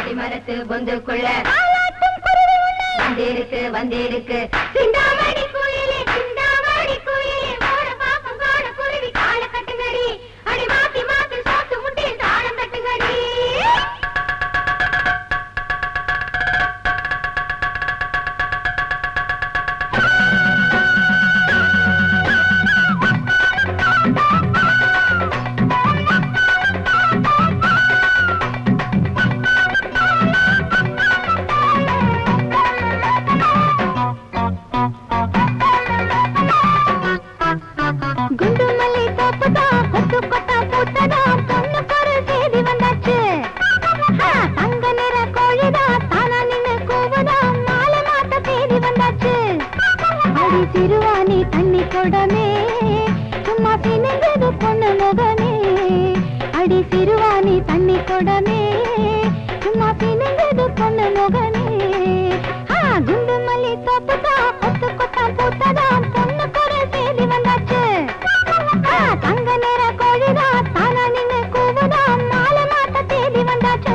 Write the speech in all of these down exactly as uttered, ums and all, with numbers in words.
ஆடிமரத்து பொந்துக்குள்ள வந்திருக்கு வந்திருக்கு சிந்தாமணி கோயிலே சிந்தாமணி கோயிலே ஓட பாப்பம் கோட குருவி கால கட்டுங்கடி அடி மாத்தி மாத்தி சோத்து முட்டி தாளம் கட்டுங்கடி சிறுவாணி தண்ணி கொடமே சும்மா பிணைந்தது பொண்ணு முகமே அடி சிறுவாணி தண்ணி கொடமே சும்மா பிணைந்தது பொண்ணு முகமே குண்டு மல்லி தோப்புதா கொத்து கொத்தா பூத்ததா பொண்ணு குற சேதி வந்தாச்சு தங்க நேர கோழிதா தானா நின்னு கூவுதா மாலை மாத்த தேதி வந்தாச்சு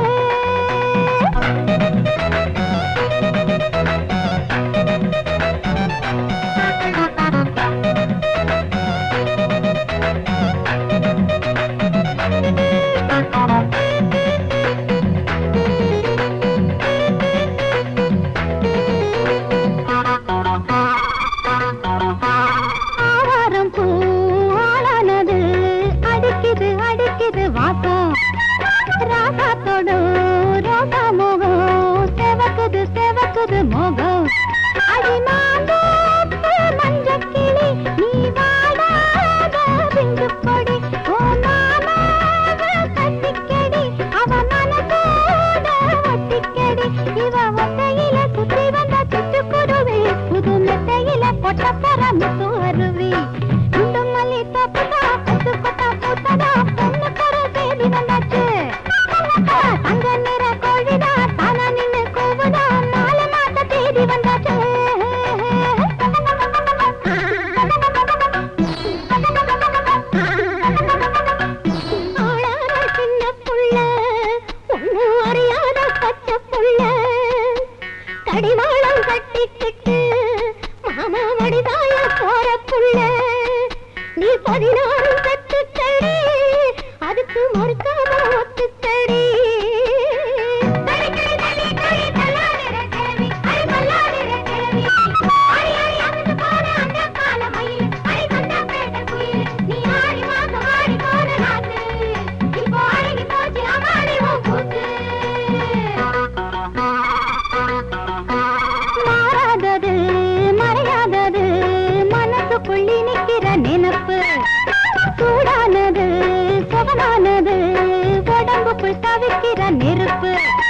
மோகம் அடி மாந்தோப்பு மஞ்சள் கிளி நீ வாடாத பிஞ்சு கொடி ஓ மாமாவ கட்டிக்கடி அவ மனசோட ஒட்டிக்கடி இவ ஒத்தையில சுத்தி வந்த சுட்டுக்குருவி புது மெத்தையில பொட்ட பர முத்து அருவி குண்டு மல்லி தோப்புதா கொத்து கொத்தா பூத்ததா பொண்ணு கர சேதி வந்தாச்சு தங்க நிற கோழிதா தானா நின்னு கூவுதா மாலை மாத்த தேடி வந்தாச்சு ஆளான சின்ன புள்ள ஒண்ணு அறியாத பச்சை புள்ள கடிவாளம் கட்டிக்கிட்டு மாமா மடிதாய போற புள்ள நீ பதினாறு கட்டுச்சடி அதுக்கு மறுக்காம ஒத்துச்சடி மாறாதது மறையாதது மனசுக்குள்ளி நிக்கிற நினைப்பு சூடானது சுகமானது உடம்புக்குள் தவிக்கிற நெருப்பு